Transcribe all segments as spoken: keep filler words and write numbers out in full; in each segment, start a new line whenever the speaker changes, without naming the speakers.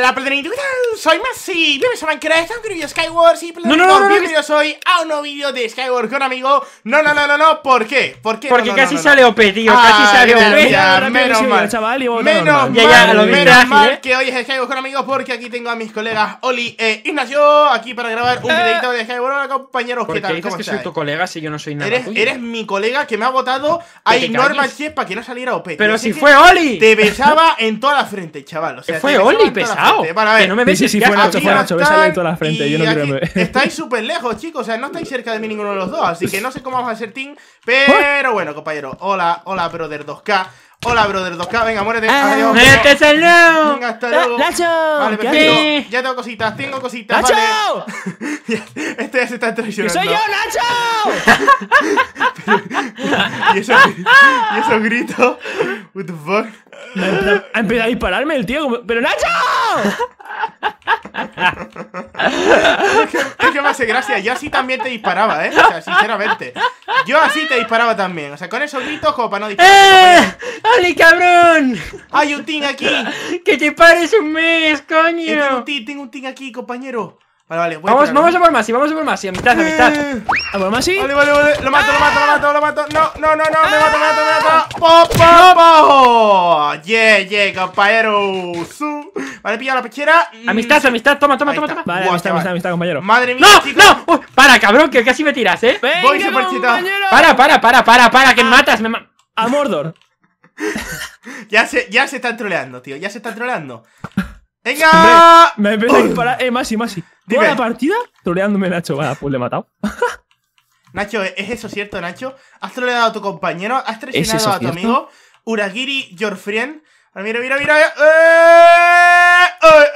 Hola, Platinito, ¿qué tal? Soy Masi, bienvenidos a Minecraft, un vídeo de Skyward, sí,
no, no, no, no,
bienvenidos hoy a un nuevo vídeo de Skyward con amigo. No, no, no, no, no, ¿por qué? ¿Por qué?
Porque
no, no,
casi
no, no,
sale
no.
O P, tío,
Ah,
casi sale
ya,
O P.
ya,
Ya,
menos
rápido,
mal,
chaval, y voto
menos
normal.
Ya, ya,
mal,
lo viste
menos
ágil,
mal
¿eh?
que hoy es Skyward con amigos porque aquí tengo a mis colegas Oli e Ignacio aquí para grabar un
Eh.
videito de Skyward. Hola, compañeros,
¿Por
¿qué
qué
tal?
dices
¿Cómo
que soy
estáis?
tu colega si yo no soy nada
Eres,
tuyo?
eres mi colega que me ha votado a
Que te
Normal
calles.
Chef para que no saliera O P.
Pero
tío.
si
Es que
fue Oli.
te besaba en toda la frente, chaval. O sea,
Que fue
te besaba
Oli,
en toda la
pesado.
frente. Vale, a ver.
Que no me
Sí,
ves.
sí, sí,
ya-
fue Nacho,
Aquí
fue
no
Nacho, bésale
están,
en toda la frente,
y
yo no quiero
aquí
ver.
estáis súper lejos, chicos, o sea, no estáis cerca de mí ninguno de los dos, así que no sé cómo vamos a hacer team, pero bueno, compañero. Hola, hola, brother dos K. Hola, brother dos K, venga, muérete.
Ah.
Adiós.
¡Vete, salud!
Venga, hasta luego.
Nacho,
Vale,
¿qué
perfecto.
haces?
Ya tengo cositas, tengo cositas,
¡Nacho!
vale. Este ya se está
¡Que
traicionando.
soy yo, Nacho!
Y esos, y esos gritos. What the fuck.
Me ha empezado- ha empezado a dispararme el tío, como- ¡pero Nacho!
Es que, es que me hace gracia, yo así también te disparaba, eh. O sea, sinceramente. Yo así te disparaba también. O sea, con esos gritos como para no disparar.
¡Eh! ¡Oli, cabrón!
Hay un team aquí.
¡Que te pares un mes,
Eh, tengo un
coño!
team, tengo un team aquí, compañero. Vale, vale, voy a
Vamos,
tirarlo.
vamos a por más, y vamos a por más, y amistad, amistad.
Eh,
¿Vamos más así?
Vale, vale, vale. Lo mato, lo mato, lo mato, lo mato. No, no, no, no. Me mato, me mato, me mato. ¡Po, po, po! Yeah, yeah, compañero. Su. Vale, pilla la pechera. Mm,
Amistad, amistad, toma, toma,
Ahí
toma,
está.
toma.
Vale,
Guau,
amistad,
chaval.
amistad, amistad, compañero.
Madre mía,
¡No,
chicos.
no! ¡Oh! Para, cabrón, que casi me tiras, ¿eh?
Voy
¡Venga,
súper chetado.
compañero!
Para, para, para, para, para, que me matas, me ma...
A Mordor.
Ya se, ya se están troleando, tío. Ya se están troleando. ¡Venga!
Me empezó a disparar. Eh, Masi, Masi.
Dime.
Toda la partida troleándome, Nacho. Vale, pues le he matado.
Nacho, ¿es eso cierto, Nacho? ¿Has troleado a tu compañero? ¿Has
¿Es
traicionado
eso
a tu
cierto?
amigo? Uragiri, your friend. Ah, mira, mira, mira. ¡Eh!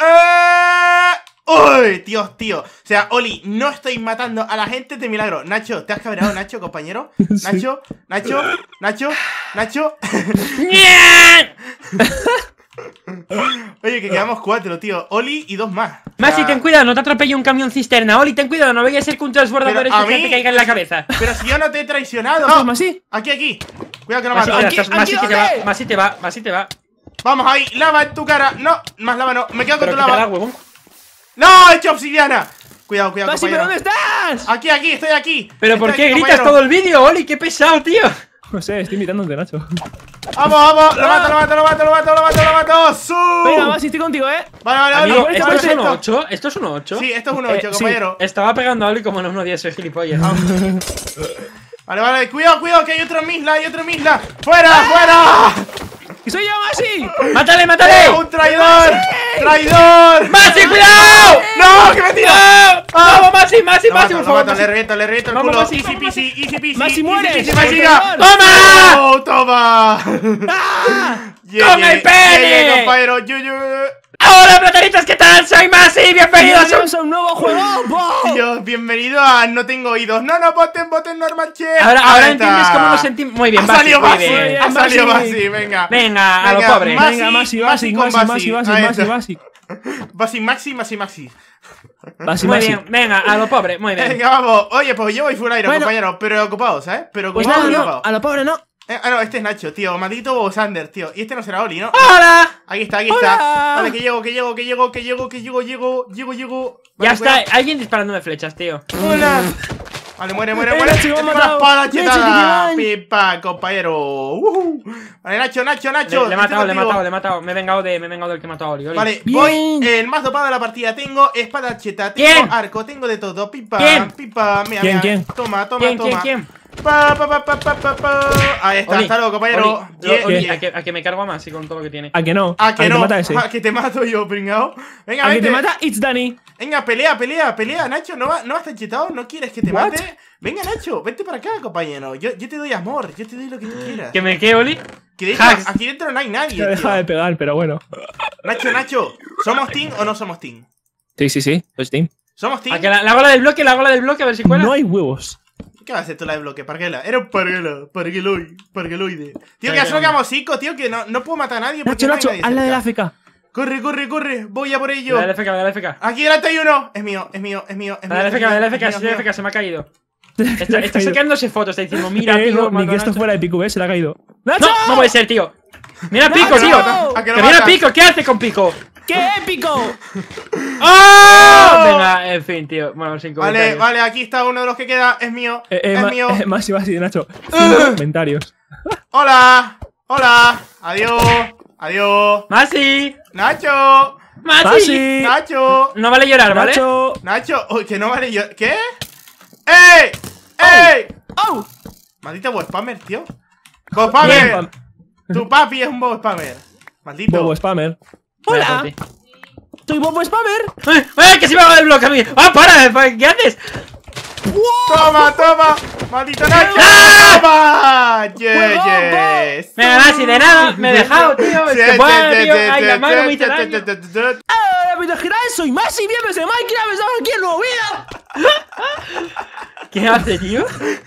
¡Eh! ¡Eh! ¡Uy! Dios, tío. O sea, Oli, no estoy matando a la gente de milagro. Nacho, ¿te has cabreado, Nacho, compañero?
Sí.
Nacho, Nacho, Nacho, Nacho.
¡Bien!
Oye, que quedamos cuatro, tío. Oli y dos más. O
Masi,
sea,
ten cuidado, no te atropelle un camión cisterna. Oli, ten cuidado, no vaya a ser que un transbordador
Pero a
especial
mí-
te caiga en la cabeza.
Pero si yo no te he traicionado.
¿Vamos,
No,
Masi?
aquí, aquí. Cuidado que no
Masi,
mato.
ya
aquí,
estás, Masi
aquí,
te va,
¿dónde?
Masi te va, Masi te va.
Vamos ahí, lava en tu cara. No, más lava no. Me quedo con
Pero
tu
que te
lava.
da, huevón.
¡No! ¡He hecho obsidiana! Cuidado, cuidado,
Masi, ¿pero
compañero.
dónde estás?
Aquí, aquí, estoy aquí.
¿Pero
Estoy
por qué
aquí,
gritas
compañero.
todo el vídeo, Oli? ¡Qué pesado, tío!
No sé, estoy imitándote, Nacho.
Vamos, vamos. Lo mato, lo mato, lo mato, lo mato, lo mato, lo mato. ¡Su!
Venga, Masi, estoy contigo, eh.
Vale, vale, vale.
Amigo,
vale,
¿esto
vale,
es un
perfecto.
ocho? ¿Esto es un ocho?
Sí, esto es un
Eh,
ocho,
sí.
compañero.
Estaba pegando a Oli como en uno diez, soy gilipollas.
Vale, vale, cuidado, cuidado, que hay otro Misla, hay otro Misla. ¡Fuera, fuera!
¡Que soy yo, Masi!
¡Mátale,
¡Eh,
mátale!
¡Un traidor! ¡Traidor!
¡Masi, cuidado!
¡No, que me tira!
¡No! ¡Vamos, Masi, Masi,
Lo
Masi,
mato,
por
lo
favor!
mato, le
Masi!
reviento, le reviento el
Vamos,
culo.
Masi,
Easy
vamos,
peasy, easy peasy.
Masi,
easy
mueres.
peasy,
Por
Masiga.
favor.
¡Toma!
¡Oh, toma!
¡Ah!
Yeah,
¡Toma
yeah,
el pene!
yeah, yeah, compañero, yu, yu.
¡Hola, platanitos! ¿Qué tal? Soy Masi, bienvenidos a un...
¡Bienvenidos a un nuevo juego! ¡Wow!
Tío, bienvenido a No Tengo Oídos. No, no, voten, voten Normal Chef.
Ahora,
Ahí
ahora
está.
entiendes cómo nos sentimos... Muy bien,
Ha
Basi,
salido
muy
Basi,
bien.
ha salido
Basi.
Basi, venga.
Venga, a lo
Venga,
pobre.
Masi,
Venga, Masi,
Masi
Masi,
con
Masi,
Basi.
Masi,
Ahí
Masi,
está.
Masi.
Basi, Maxi, Maxi, Maxi.
Masi,
Muy
Masi.
bien, venga, a lo pobre, muy bien.
Venga, vamos. Oye, pues yo voy full aire,
Bueno.
compañero. Pero ocupado, ¿sabes? Pero
Pues
ocupado,
nada, no,
ocupado.
a lo pobre no.
Eh, ah, no, este es Nacho, tío. Maldito Bosander, tío. Y este no será Oli, ¿no?
¡Hola!
Aquí está, aquí
Hola.
está. Vale, que llego, que llego, que llego, que llego, que llego, llego, llego, llego. Vale,
Ya está,
cuidado.
alguien disparándome flechas, tío.
Hola. Vale, muere, muere,
Eh,
muere.
Nacho, me ha
Tengo la
matado.
espada
Nacho,
chetada.
Digimon.
Pipa, compañero. Ujú. Vale, Nacho, Nacho,
Le,
Nacho.
le he matado, le he
estoy contigo.
matado, le he matado. Me he vengado de, me he vengado del que mató a Oli. Oli.
Vale,
Bien.
voy el más dopado de la partida. Tengo espada cheta, tengo
¿Quién?
arco, tengo de todo. Pipa,
¿Quién?
pipa, mira,
¿Quién,
mira.
quién?
Toma, toma,
¿Quién,
toma.
quién, quién?
Pa, pa, pa, pa, pa, pa, pa. Ahí está,
Oli,
hasta luego, compañero.
Oli,
Yeah,
Oli,
yeah.
a, que, a que me cargo a Masi con todo lo que tiene.
¿A que no?
Ah, que
¿A
no.
te mata ese?
Ah, que te mato yo, pringao. Venga,
¿A que
vente.
te mata? It's Danny.
Venga, pelea, pelea, pelea, Nacho. ¿No, va, no vas a estar chetado? ¿No quieres que te
What?
mate? Venga, Nacho, vente para acá, compañero. Yo, yo te doy amor, yo te doy lo que tú quieras.
¿Que me qué, Oli?
Que de hecho,
Hacks.
aquí dentro no hay nadie.
Me deja de
Tío.
pegar, pero bueno.
Nacho, Nacho, ¿somos team o no somos team?
Sí, sí, sí. Pues Steam.
¿Somos team?
A que la, la gola del bloque, la gola del bloque, a ver si cuela.
No hay huevos.
¿Qué vas a hacer tú la de bloque? Parguela. Era un parguela. Pargueloide. Pargueloide. Tío, que
Venga,
solo quedamos cinco, tío, que no, no puedo matar a nadie porque
Nacho,
no hay
Nacho,
nadie
hazla de la
cerca.
F K.
Corre, corre, corre. Voy a por ello.
La del F K, la del F K.
Aquí delante hay uno. Es mío, es mío, es mío, es mío.
La del
es
F K,
mío,
la del
es
F K,
mío,
es
es
del
mío.
F K, se me ha caído. Está, está
caído.
sacándose fotos, está diciendo, mira,
Eh,
pico,
no, ni
mato
que
a
esto
Nacho.
fuera de Pico, ¿ves? Se le ha caído. ¡Nacho!
No, no puede ser, tío. Mira Pico,
¡Nacho!
tío.
¿A que
Que
lo
mira
mata?
Pico, ¿qué hace con Pico?
¿Qué ¡Qué épico!
¡Oh! Venga, en fin, tío. Bueno, sin
Vale,
comentarios.
vale, aquí está uno de los que queda. Es mío.
Eh, eh,
es
ma-
mío.
eh, Masi, Masi, Nacho. Cinco comentarios.
Hola. Hola. Adiós. Adiós.
¡Masi!
Nacho.
¡Masi!
Masi.
Nacho.
No vale llorar, ¿vale?
Nacho.
Nacho. Uy, que no vale yo. ¿Qué? ¡Ey! ¡Ey!
¡Oh!
Maldito Bob Spammer, tío. Bob Spammer.
Bien.
Tu papi es un Bob Spammer. Maldito.
Bobo Spammer.
Vaya
Hola.
por ti.
Soy Bobo Spammer.
¡Eh! ¡Eh! ¡Que se me va el bloque a mí! ¡Ah, para! ¿Qué haces?
Toma, toma. Maldito Nacho.
¡Ah!
Toma. Yeah, yes.
Venga, Masi, de nada. Me he dejado, tío. Es que bueno, tío. Ay, la mano me hizo daño.
¡Hola, vida general! Soy Masi. Bienvenidos a Minecraft. Estamos aquí en nuevo video.
¿Qué hace, tío?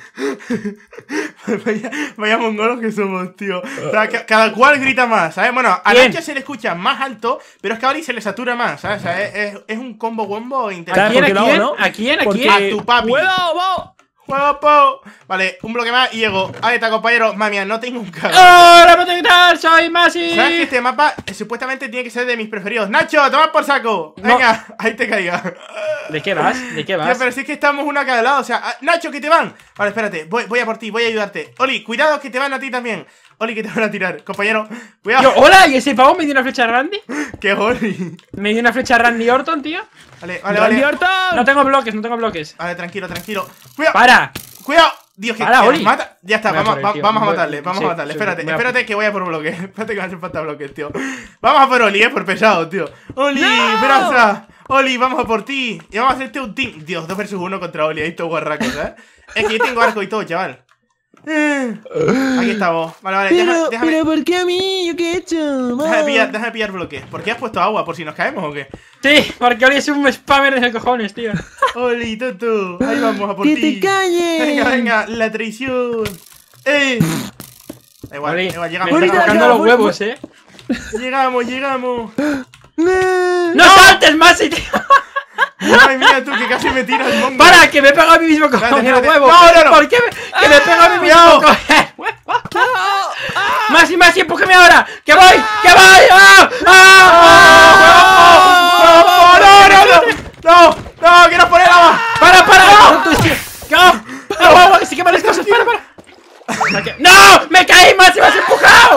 Vaya, vaya mongolos que somos, tío. O sea, ca- cada cual grita más, ¿sabes? Bueno, a
Bien.
Nacho se le escucha más alto, pero es que a Oli se le satura más, ¿sabes? O sea, es, es- es un combo wombo
¿A
interesante.
quién,
¿por
a
qué lo
quién?
hago, no?
¿A quién, a
Porque-
quién?
A tu papi.
¡Huevo, Bobo!
¡Juego, po! Vale, un bloque más y llego. Ahí está, compañero. Mamia, no tengo un cago.
¡Hola, ¿qué tal? Soy Masi.
¿Sabes que este mapa eh, supuestamente tiene que ser de mis preferidos? ¡Nacho, toma por saco!
No.
Venga, ahí te caiga.
¿De qué vas? ¿De qué
Tío,
vas?
pero si es que estamos una a cada lado, o sea, ah, Nacho, que te van. Vale, espérate, voy, voy a por ti, voy a ayudarte. Oli, cuidado que te van a ti también. Oli, que te van a tirar, compañero.
Yo,
Cuidado.
hola, ¿y ese pavo me dio una flecha Randy?
¡Qué Oli!
¿Me dio una flecha Randy Orton, tío?
Vale, vale,
¡Randy
vale.
Orton!
No tengo bloques, no tengo bloques.
Vale, tranquilo, tranquilo. Cuidado,
¡Para!
cuidado. Dios, que
Para,
que
Oli.
nos mata. Ya está,
Voy a
vamos,
por él,
va-
tío.
vamos a
Voy-
matarle, vamos
sí,
a matarle.
sí,
Espérate,
voy a-
espérate que voy a por bloques. Espérate que me hacen falta bloques, tío. Vamos a por Oli, eh, por pesado, tío. Oli,
¡No!
braza. Oli, vamos a por ti. Y vamos a hacerte un team. Dios, dos versus uno contra Oli, ahí todo guarracos, ¿eh? Es que yo tengo arco y todo, chaval. Eh, Aquí estamos. Vale, vale,
Pero,
déjame, déjame,
pero ¿por qué a mí? ¿Yo qué he hecho?
déjame pillar, déjame pillar bloques. ¿Por qué has puesto agua? ¿Por si nos caemos o qué?
Sí, porque hoy es un spammer de cojones, tío.
Oli, Toto, ahí vamos a por
¡Que
ti.
te calles!
Venga, venga, la traición. ¡Eh! Da igual,
Oli,
da igual,
me
llegamos,
está
Ahorita
llegamos,
tocando los
acabo,
huevos, eh.
llegamos, llegamos.
No.
¡No saltes, Masi, tío!
Madre mía, tú que casi me tiras el mongo.
¡Para! ¡Que me he pegado a mí mismo con
Espérate,
el
espérate.
huevo!
No, no, no.
¿Por qué me, que me he pegado a mí mismo
Cuidado.
con el huevo? ¡Masi, Masi, empújame ahora! ¡Que voy! ¡Que voy! ¡Ah! ¡Ah!
¡No, no, no! ¡No! ¡No! ¡Quiero poner agua!
¡Para, para! ¡No! ¡No! ¡No! ¡No! ¡Que se queman las cosas! ¡Para, para! ¡No! ¡Me caí, Masi! ¡Me has empujado!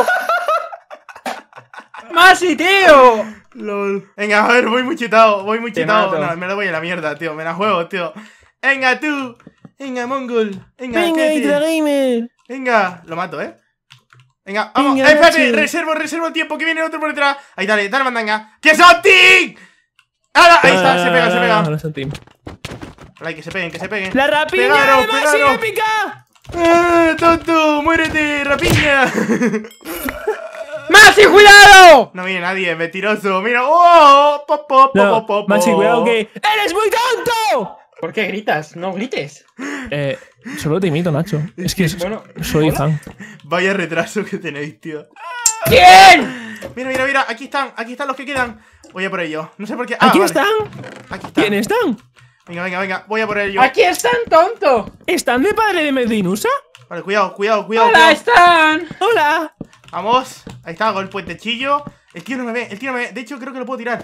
¡Masi, tío!
LOL. Venga, a ver, voy muy chetado, voy muy
Te
chetado.
mato.
No, me la voy a la mierda, tío. Me la juego, tío. Venga, tú. Venga, Mongol. Venga,
Venga,
cállate.
Hydra Gamer.
Venga, lo mato, ¿eh? Venga, vamos.
Venga,
Eh, espérate,
Nacho.
reservo, reservo el tiempo que viene otro por detrás. Ahí, dale, dale, mandanga. ¡Que son Tig! ¡Ahora! Ahí está, se pega, se pega.
No, no son team.
Vale, que se peguen, que se peguen.
¡La rapiña
Pegaros,
de Masi
pegaros.
épica!
¡Eh, tonto! ¡Muérete, rapiña!
¡Masi, cuidado!
No viene nadie, mentiroso. Mira, ¡oh! Pop, pop,
No,
pop, pop,
Masi,
pop.
cuidado que... ¡Eres muy tonto!
¿Por qué gritas? No grites.
Eh, solo te imito, Nacho. Es que
Bueno,
soy fan.
Vaya retraso que tenéis, tío.
¿quién?
Mira, mira, mira, aquí están, aquí están los que quedan. Voy a por ellos. No sé por qué. Ah,
¿Aquí
vale.
están?
Aquí están.
¿Quién están?
Venga, venga, venga. Voy a por ellos.
Aquí están, tonto.
¿Están de padre de Medinusa?
Vale, cuidado, cuidado, cuidado.
Hola,
cuidado.
están.
¡Hola!
Vamos. Ahí está, hago el puentechillo. El tío no me ve, el tío no me ve. De hecho, creo que lo puedo tirar.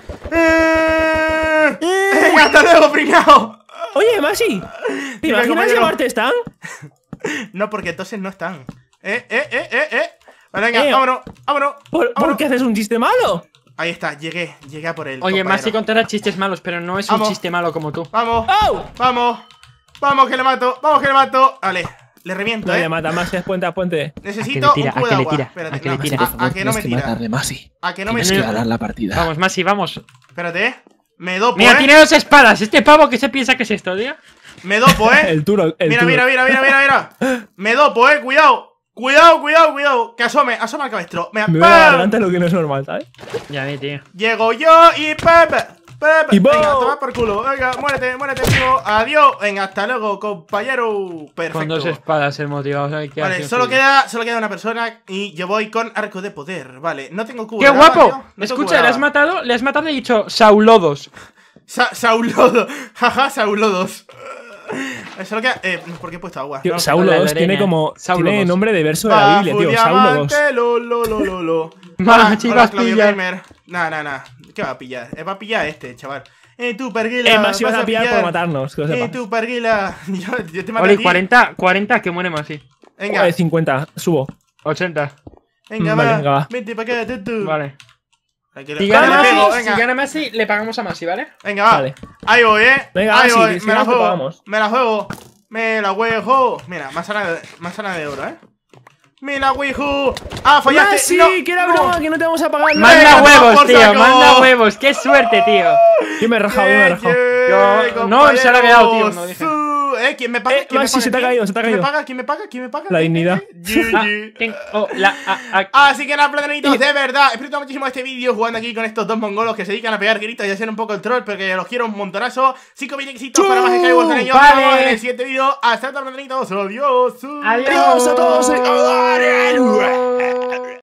¡Eh! Venga, hasta luego, pringao.
Oye, Masi, ¿te
Dime,
imaginas
compañero.
llamarte Stan?
No, porque entonces no están. Eh, eh, eh, eh, eh. Vale, venga,
Eh,
vámonos, vámonos.
¿Por, ¿por
vámonos.
qué haces un chiste malo?
Ahí está, llegué, llegué a por él.
Oye,
compañero.
Masi contará chistes malos, pero no es un
Vamos.
chiste malo como tú.
Vamos,
¡Oh!
vamos. Vamos, que le mato, vamos, que le mato. Vale, le reviento,
No
eh.
le mata, Masi, es puente a puente.
Necesito
tira,
un cubo
a
de
que le
agua.
tira,
Espérate,
a que
no,
le tira.
a, a que no me tira.
Masi.
A que no me
Tienes
tira.
que
ganar la partida.
Vamos, Masi, vamos.
Espérate, eh. Me dopo,
Mira,
eh.
tiene dos espadas. Este pavo, ¿qué se piensa que es esto, tío?
Me dopo, eh.
El turo, el
Mira,
turo.
mira, mira, mira, mira, mira. Me dopo, eh. Cuidado. Cuidado, cuidado, cuidado. Que asome, asoma el cabestro. Mira,
Me voy a
¡pam!
adelantar lo que no es normal, ¿sabes?
Ya ve, tío.
Llego yo y Pepe. Pepe.
Y bo.
Venga, toma por culo. Venga, muérete, muérete, tío. Adiós. Venga, hasta luego, compañero. Perfecto.
Con dos espadas el motivado. ¿Sabes qué
Vale,
hace?
solo queda, solo queda una persona y yo voy con arco de poder. Vale, no tengo cubo.
¡Qué
de lava,
guapo!
tío. No tengo cubo
Escucha,
de
le has
lava.
matado, le has matado y he dicho Saulodos.
Sa Saulodo. Jaja, Saulodos. Eh, Solo queda. Eh, ¿por qué he puesto agua?
Tío,
No.
Saulo
la
dos
arena.
tiene como.
Saulo
Tiene
dos.
nombre de verso de la Biblia, tío. Saulo dos.
Diamante, lo, lo, lo, lo, lo.
Más
Ah,
chivas
hola, Claudio
pillas.
Gamer. Nah, nah, nah. ¿Qué va a pillar? Eh, va a pillar este, chaval. Eh, tú, Parguila.
Eh, más si vas a pillar por matarnos, que lo
Eh,
sepas.
tú, Parguila. Yo, yo te mato a
Oli,
ti.
cuarenta, cuarenta, que muere más, sí.
Venga,
Eh, cincuenta, subo.
ochenta.
venga,
Vale,
va.
venga, va.
Vente para acá, tú.
Vale.
Aquí le-
Si
le
gana
pego,
Masi,
venga.
si gana Masi, le pagamos a Masi, ¿vale?
Venga, va.
Vale.
Ahí voy, eh.
Venga,
Ahí
sí,
voy.
si
Me la
ganas te
juego.
pagamos.
Me la juego. Me la juego. Mira, manzana de, manzana de oro, eh. Me la juego. Ah, fallaste.
Masi,
no,
que era
no.
broma, que no te vamos a pagar
Venga,
Manda
nada.
toma
huevos,
por
tío,
saco.
manda huevos. ¡Qué suerte, tío!
Yo me he rajado, yo me he rajado.
Yo- no, se la ha quedado, tío, no dije.
Su- Eh, ¿quién me paga?
Eh,
¿Quién me
Masi,
paga?
se te ha
¿Quién?
caído, se te ha
¿Quién me
caído.
paga? ¿Quién me paga? ¿Quién me paga?
La
¿Qué,
dignidad.
qué, qué? G
Ah,
G.
ten- oh, la, ah, ah,
Así que nada, platanitos, de verdad, espero muchísimo este vídeo jugando aquí con estos dos mongolos que se dedican a pegar gritos y a hacer un poco el troll, porque los quiero un montonazo. Cinco mil éxitos para más Skyward de ellos.
Vale.
Nos vemos en el siguiente vídeo. Hasta luego, platanitos. Adiós.
Adiós.
Adiós a todos. eh.